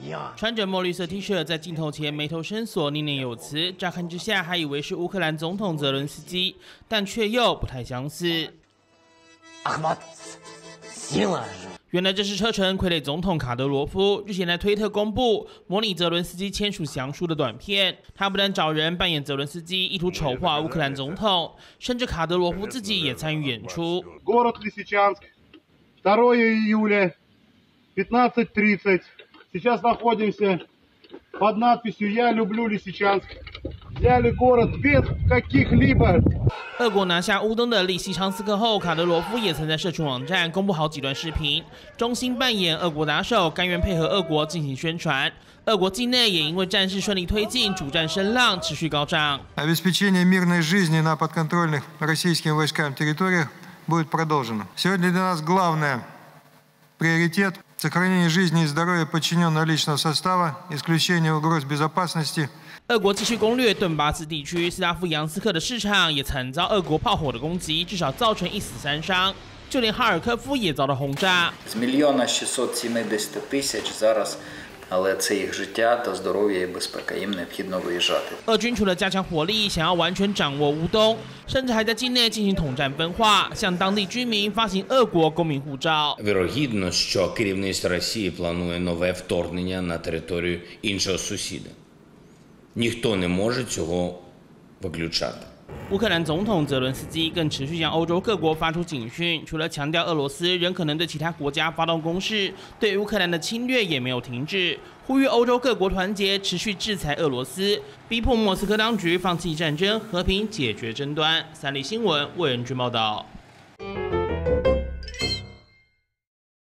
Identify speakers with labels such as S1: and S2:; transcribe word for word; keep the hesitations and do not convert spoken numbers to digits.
S1: 穿着墨绿色 T 恤在镜头前眉头深锁，念念有词。乍看之下，还以为是乌克兰总统泽伦斯基，但却又不太相似。原来这是车臣傀儡总统卡德罗夫日前在推特公布模拟泽伦斯基签署降书的短片。他不但找人扮演泽伦斯基，意图丑化乌克兰总统，甚至卡德罗夫自己也参与演出。
S2: Город Лисичанск, второго июля, пятнадцать тридцать. Сейчас находимся под надписью «Я люблю Лисичанск». Взяли город без каких-либо。
S1: 俄国拿下乌东的利西昌斯克后，卡德罗夫也曾在社群网站公布好几段视频，衷心扮演俄国打手，甘愿配合俄国进行宣传。俄国境内也因为战事顺利推进，主战声浪持续高涨。
S3: Обеспечение мирной жизни на подконтрольных российским войскам территориях будет продолжено. Сегодня для нас главное приоритет сохранение жизни и здоровья подчиненного личного состава, исключение угроз безопасности.
S1: 俄国继续攻略顿巴斯地区，斯拉夫扬斯克的市场也惨遭俄国炮火的攻击，至少造成一死三伤。就连哈尔科夫也遭到轰炸。
S4: З мільйона шістсот сімдесят тисяч зараз, але це їх життя та здоров'я і безпека. Їм необхідно виїжджати.
S1: 俄军除了加强火力，想要完全掌握乌东，甚至还在境内进行统战分化，向当地居民发行俄国公民护照。
S5: Вірогідно, що керівництво Росії планує нове вторгнення на територію іншого сусіда. Ніхто не може цього виключати.
S1: 乌克兰总统泽伦斯基更持续向欧洲各国发出警讯，除了强调俄罗斯仍可能对其他国家发动攻势，对乌克兰的侵略也没有停止，呼吁欧洲各国团结，持续制裁俄罗斯，逼迫莫斯科当局放弃战争，和平解决争端。三立新闻为人军报道。